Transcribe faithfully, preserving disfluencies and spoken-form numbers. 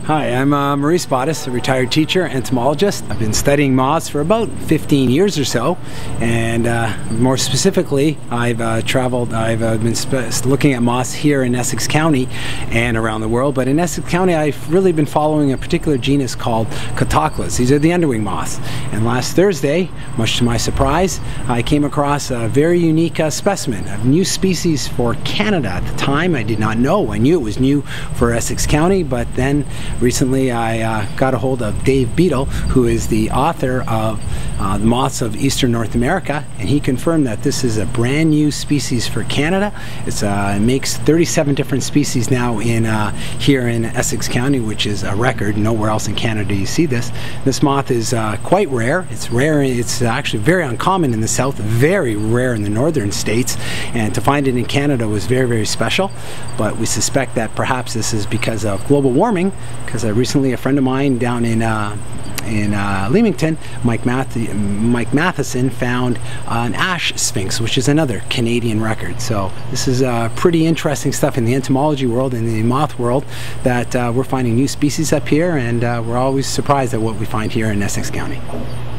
Hi, I'm uh, Maurice Bottis, a retired teacher, entomologist. I've been studying moths for about fifteen years or so, and uh, more specifically, I've uh, traveled, I've uh, been looking at moths here in Essex County and around the world, but in Essex County I've really been following a particular genus called Catoclys. These are the underwing moths, and last Thursday, much to my surprise, I came across a very unique uh, specimen, a new species for Canada. At the time, I did not know. I knew it was new for Essex County, but then recently I uh, got a hold of Dave Beadle, who is the author of uh, The Moths of Eastern North America, and he confirmed that this is a brand new species for Canada. It's, uh, it makes thirty-seven different species now in uh, here in Essex County, which is a record. Nowhere else in Canada do you see this. This moth is uh, quite rare. It's rare. It's actually very uncommon in the south, very rare in the northern states, and to find it in Canada was very, very special. But we suspect that perhaps this is because of global warming, because uh, recently a friend of mine down in uh, in uh, Leamington, Mike, Math Mike Matheson, found uh, an ash sphinx, which is another Canadian record. So this is uh, pretty interesting stuff in the entomology world, in the moth world, that uh, we're finding new species up here, and uh, we're always surprised at what we find here in Essex County.